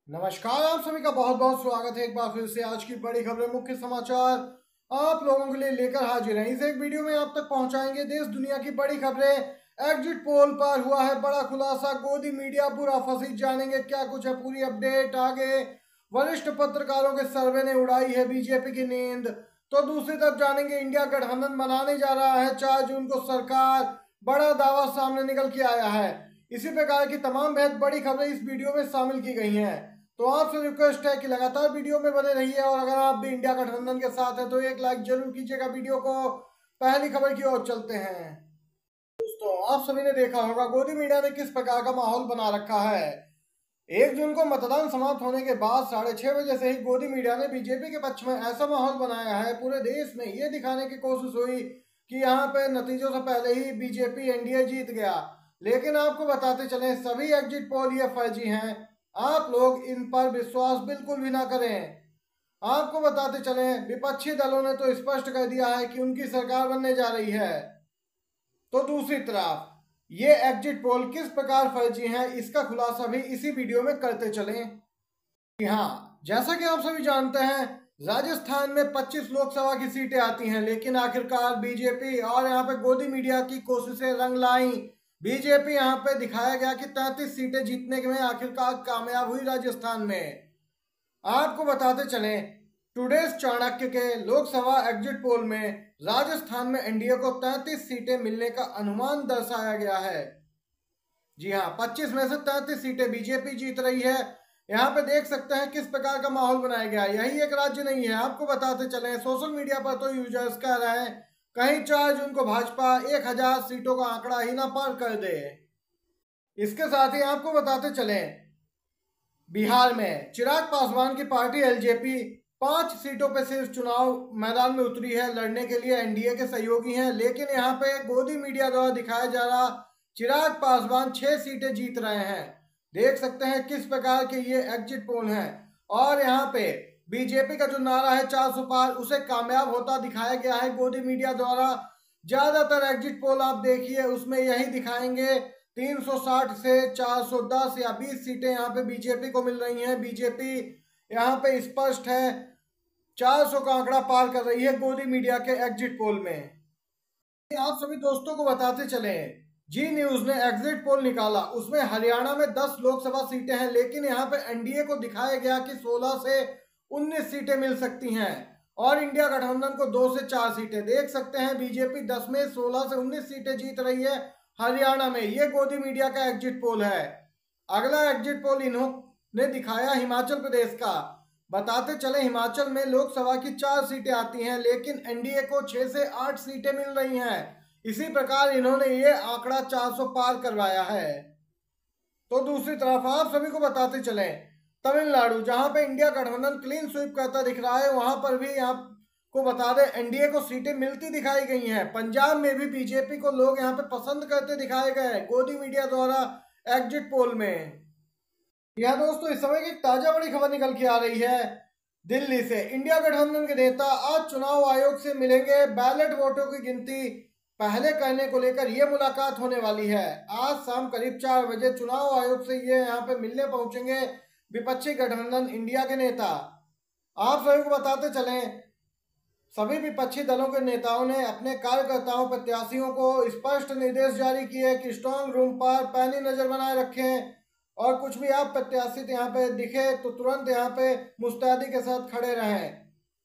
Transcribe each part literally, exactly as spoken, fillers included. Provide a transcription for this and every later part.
नमस्कार, आप सभी का बहुत बहुत स्वागत है एक बार फिर से आज की बड़ी खबरें मुख्य समाचार आप लोगों के लिए लेकर हाजिर हैं। इस एक वीडियो में आप तक पहुंचाएंगे देश दुनिया की बड़ी खबरें। एग्जिट पोल पर हुआ है बड़ा खुलासा, गोदी मीडिया पूरा फंसी, जानेंगे क्या कुछ है पूरी अपडेट। आगे वरिष्ठ पत्रकारों के सर्वे ने उड़ाई है बीजेपी की नींद, तो दूसरी तरफ जानेंगे इंडिया गठबंधन बनाने जा रहा है चार जून को सरकार, बड़ा दावा सामने निकल के आया है। इसी प्रकार की तमाम बेहद बड़ी खबरें इस वीडियो में शामिल की गई हैं, तो आपसे रिक्वेस्ट है कि लगातार वीडियो में बने रहिए और अगर आप भी इंडिया गठबंधन के साथ हैं तो एक लाइक जरूर कीजिएगा वीडियो को। पहली खबर की ओर चलते हैं। दोस्तों, आप सभी ने देखा होगा गोदी मीडिया ने किस प्रकार का माहौल बना रखा है। एक जून को मतदान समाप्त होने के बाद साढ़े छह बजे से ही गोदी मीडिया ने बीजेपी के पक्ष में ऐसा माहौल बनाया है, पूरे देश में ये दिखाने की कोशिश हुई कि यहाँ पे नतीजों से पहले ही बीजेपी एनडीए जीत गया। लेकिन आपको बताते चले सभी एग्जिट पोल ये फर्जी हैं, आप लोग इन पर विश्वास बिल्कुल भी ना करें। आपको बताते चले विपक्षी दलों ने तो स्पष्ट कर दिया है कि उनकी सरकार बनने जा रही है, तो दूसरी तरफ ये एग्जिट पोल किस प्रकार फर्जी हैं इसका खुलासा भी इसी वीडियो में करते चलें। हाँ, जैसा कि आप सभी जानते हैं राजस्थान में पच्चीस लोकसभा की सीटें आती हैं, लेकिन आखिरकार बीजेपी और यहाँ पे गोदी मीडिया की कोशिशें रंग लाई। बीजेपी यहाँ पे दिखाया गया कि तैंतीस सीटें जीतने में आखिरकार कामयाब हुई राजस्थान में। आपको बताते चलें टुडेस चाणक्य के लोकसभा एग्जिट पोल में राजस्थान में एनडीए को तैंतीस सीटें मिलने का अनुमान दर्शाया गया है। जी हाँ, पच्चीस में से तैंतीस सीटें बीजेपी जीत रही है। यहाँ पे देख सकते हैं किस प्रकार का माहौल बनाया गया। यही एक राज्य नहीं है, आपको बताते चलें सोशल मीडिया पर तो यूजर्स कह रहे हैं कहीं चार जून को भाजपा एक हजार सीटों का आंकड़ा ही ना पार कर दे। इसके साथ ही आपको बताते चलें बिहार में चिराग पासवान की पार्टी एलजेपी पांच सीटों पे सिर्फ चुनाव मैदान में उतरी है लड़ने के लिए, एनडीए के सहयोगी हैं। लेकिन यहाँ पे गोदी मीडिया द्वारा दिखाया जा रहा चिराग पासवान छह सीटें जीत रहे हैं। देख सकते हैं किस प्रकार के ये एग्जिट पोल हैं और यहाँ पे बीजेपी का जो नारा है चार सौ पार उसे कामयाब होता दिखाया गया है गोदी मीडिया द्वारा। ज्यादातर एग्जिट पोल आप देखिए उसमें यही दिखाएंगे तीन सौ साठ से चार सौ दस या बीस सीटें यहाँ पे बीजेपी को मिल रही हैं। बीजेपी यहाँ पे स्पष्ट है चार सौ का आंकड़ा पार कर रही है गोदी मीडिया के एग्जिट पोल में। आप सभी दोस्तों को बताते चले जी न्यूज ने एग्जिट पोल निकाला, उसमें हरियाणा में दस लोकसभा सीटें हैं, लेकिन यहाँ पे एनडीए को दिखाया गया कि सोलह से उन्नीस सीटें मिल सकती हैं और इंडिया गठबंधन को दो से चार सीटें। देख सकते हैं बीजेपी दस में सोलह से उन्नीस सीटें जीत रही है हरियाणा में। ये गोदी मीडिया का एग्जिट पोल है। अगला एग्जिट पोल इन्होंने दिखाया हिमाचल प्रदेश का। बताते चले हिमाचल में लोकसभा की चार सीटें आती हैं, लेकिन एनडीए को छह से आठ सीटें मिल रही हैं। इसी प्रकार इन्होंने ये आंकड़ा चार सौ पार करवाया है। तो दूसरी तरफ आप सभी को बताते चले तमिलनाडु, जहां पे इंडिया गठबंधन क्लीन स्वीप करता दिख रहा है, वहां पर भी आपको बता दें एनडीए को सीटें मिलती दिखाई गई हैं। पंजाब में भी बीजेपी को लोग यहाँ पे पसंद करते दिखाए गए गोदी मीडिया द्वारा एग्जिट पोल में। यह दोस्तों इस समय की ताजा बड़ी खबर निकल के आ रही है दिल्ली से। इंडिया गठबंधन के नेता आज चुनाव आयोग से मिलेंगे, बैलेट वोटों की गिनती पहले करने को लेकर यह मुलाकात होने वाली है। आज शाम करीब चार बजे चुनाव आयोग से ये यहाँ पे मिलने पहुंचेंगे विपक्षी गठबंधन इंडिया के नेता। आप सभी को बताते चलें सभी विपक्षी दलों के नेताओं ने अपने कार्यकर्ताओं प्रत्याशियों को स्पष्ट निर्देश जारी किए कि स्ट्रांग रूम पर पैनी नजर बनाए रखें और कुछ भी आप प्रत्याशी यहाँ पे दिखे तो तुरंत यहाँ पे मुस्तैदी के साथ खड़े रहें।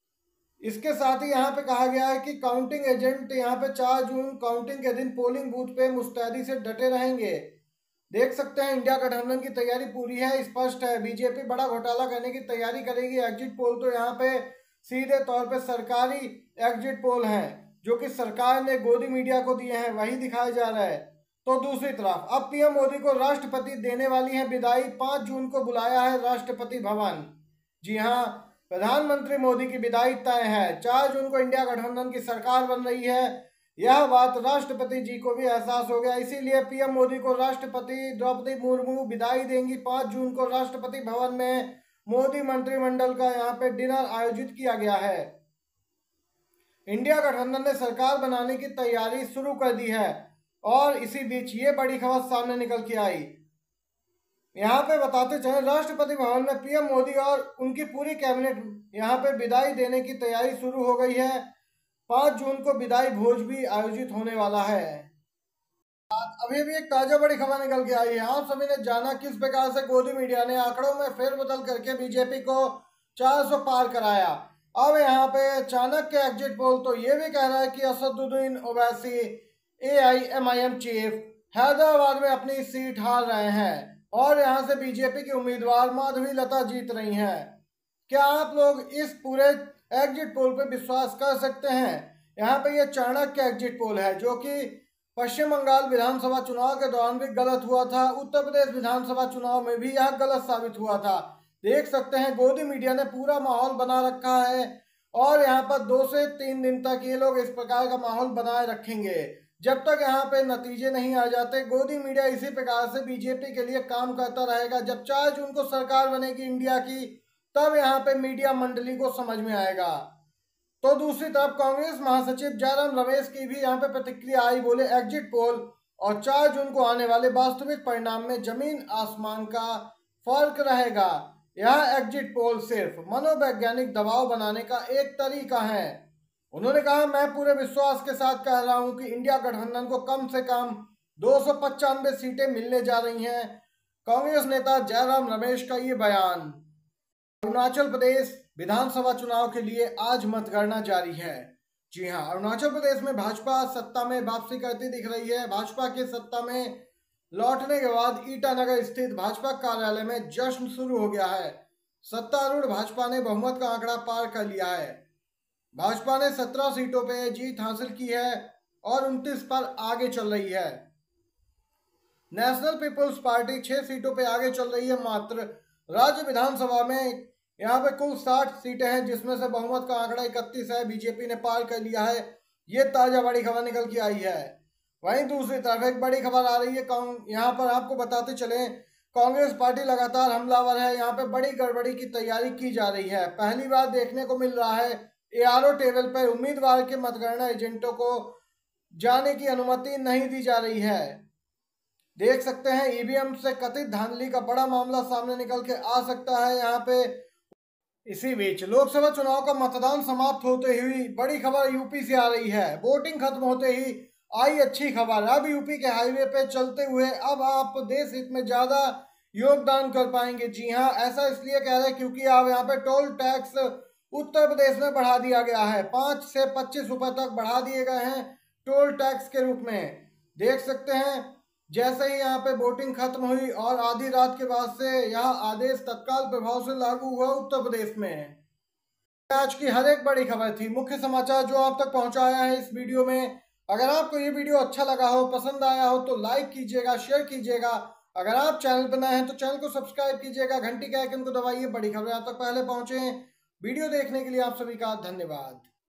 इसके साथ ही यहाँ पे कहा गया है कि काउंटिंग एजेंट यहाँ पे चार जून काउंटिंग के दिन पोलिंग बूथ पे मुस्तैदी से डटे रहेंगे। देख सकते हैं इंडिया गठबंधन की तैयारी पूरी है, स्पष्ट है बीजेपी बड़ा घोटाला करने की तैयारी करेगी। एग्जिट पोल तो यहाँ पे सीधे तौर पे सरकारी एग्जिट पोल हैं जो कि सरकार ने गोदी मीडिया को दिए हैं, वही दिखाया जा रहा है। तो दूसरी तरफ अब पीएम मोदी को राष्ट्रपति देने वाली है विदाई, पांच जून को बुलाया है राष्ट्रपति भवन। जी हाँ, प्रधानमंत्री मोदी की विदाई तय है। चार जून को इंडिया गठबंधन की सरकार बन रही है, यह बात राष्ट्रपति जी को भी एहसास हो गया, इसीलिए पीएम मोदी को राष्ट्रपति द्रौपदी मुर्मू विदाई देंगी। पांच जून को राष्ट्रपति भवन में मोदी मंत्रिमंडल का यहाँ पे डिनर आयोजित किया गया है। इंडिया गठबंधन ने सरकार बनाने की तैयारी शुरू कर दी है और इसी बीच ये बड़ी खबर सामने निकल के आई यहाँ पे बताते चले, राष्ट्रपति भवन में पीएम मोदी और उनकी पूरी कैबिनेट यहाँ पे विदाई देने की तैयारी शुरू हो गई है। पाँच जून को विदाई भोज भी आयोजित होने वाला है। अभी अभी एक ताजा बड़ी खबर निकल के आई है। आप सभी ने जाना किस प्रकार से गोदी मीडिया ने आंकड़ों में फेरबदल करके बीजेपी को चार सौ पार कराया। अब यहाँ पे चाणक्य एग्जिट पोल तो ये भी कह रहा है कि असदुद्दीन ओवैसी एआईएमआईएम चीफ हैदराबाद में अपनी सीट हार रहे हैं और यहाँ से बीजेपी की उम्मीदवार माधवी लता जीत रही हैं। क्या आप लोग इस पूरे एग्जिट पोल पे विश्वास कर सकते हैं? यहाँ पे ये चाणक्य एग्जिट पोल है जो कि पश्चिम बंगाल विधानसभा चुनाव के दौरान भी गलत हुआ था, उत्तर प्रदेश विधानसभा चुनाव में भी यह गलत साबित हुआ था। देख सकते हैं गोदी मीडिया ने पूरा माहौल बना रखा है और यहाँ पर दो से तीन दिन तक ये लोग इस प्रकार का माहौल बनाए रखेंगे जब तक यहाँ पे नतीजे नहीं आ जाते। गोदी मीडिया इसी प्रकार से बीजेपी के लिए काम करता रहेगा। जब चार जून को सरकार बनेगी इंडिया की, तब यहाँ पे मीडिया मंडली को समझ में आएगा। तो दूसरी तरफ कांग्रेस महासचिव जयराम रमेश की भी यहाँ पे प्रतिक्रिया आई। बोले एग्जिट पोल और चार जून को आने वाले वास्तविक परिणाम में जमीन आसमान का फर्क रहेगा। यह एग्जिट पोल सिर्फ मनोवैज्ञानिक दबाव बनाने का एक तरीका है। उन्होंने कहा, मैं पूरे विश्वास के साथ कह रहा हूं कि इंडिया गठबंधन को कम से कम दो सौ पचानवे सीटें मिलने जा रही हैं। कांग्रेस नेता जयराम रमेश का ये बयान। अरुणाचल प्रदेश विधानसभा चुनाव के लिए आज मतगणना जारी है। जी हां, अरुणाचल प्रदेश में भाजपा सत्ता में वापसी करती दिख रही है। भाजपा के सत्ता में लौटने के बाद ईटानगर स्थित भाजपा कार्यालय में जश्न शुरू हो गया है। सत्तारूढ़ भाजपा ने बहुमत का आंकड़ा पार कर लिया है। भाजपा ने सत्रह सीटों पर जीत हासिल की है और उनतीस पर आगे चल रही है। नेशनल पीपुल्स पार्टी छह सीटों पर आगे चल रही है। मात्र राज्य विधानसभा में यहाँ पे कुल साठ सीटें हैं जिसमें से बहुमत का आंकड़ा इकतीस है। बीजेपी ने पार कर लिया है। ये ताजा बड़ी खबर निकल के आई है। वहीं दूसरी तरफ एक बड़ी खबर आ रही है। यहाँ पर आपको बताते चले, कांग्रेस पार्टी लगातार हमलावर है। यहाँ पे बड़ी गड़बड़ी की तैयारी की जा रही है। पहली बार देखने को मिल रहा है एआरओ टेबल पर उम्मीदवार के मतगणना एजेंटों को जाने की अनुमति नहीं दी जा रही है। देख सकते हैं ईवीएम से कथित धांधली का बड़ा मामला सामने निकल के आ सकता है यहाँ पे। इसी बीच लोकसभा चुनाव का मतदान समाप्त होते हुई बड़ी खबर यूपी से आ रही है। वोटिंग खत्म होते ही आई अच्छी खबर। अब यूपी के हाईवे पे चलते हुए अब आप देश हित में ज्यादा योगदान कर पाएंगे। जी हाँ, ऐसा इसलिए कह रहे हैं क्योंकि अब यहाँ पे टोल टैक्स उत्तर प्रदेश में बढ़ा दिया गया है। पांच से पच्चीस रुपए तक बढ़ा दिए गए हैं टोल टैक्स के रूप में। देख सकते हैं जैसे ही यहाँ पे वोटिंग खत्म हुई और आधी रात के बाद से यह आदेश तत्काल प्रभाव से लागू हुआ उत्तर प्रदेश में। आज की हर एक बड़ी खबर थी, मुख्य समाचार जो आप तक पहुंचाया है इस वीडियो में। अगर आपको ये वीडियो अच्छा लगा हो, पसंद आया हो तो लाइक कीजिएगा, शेयर कीजिएगा। अगर आप चैनल पर नए हैं तो चैनल को सब्सक्राइब कीजिएगा, घंटी के आइकन को दबाइए, बड़ी खबरें आप तक पहले पहुंचे। वीडियो देखने के लिए आप सभी का धन्यवाद।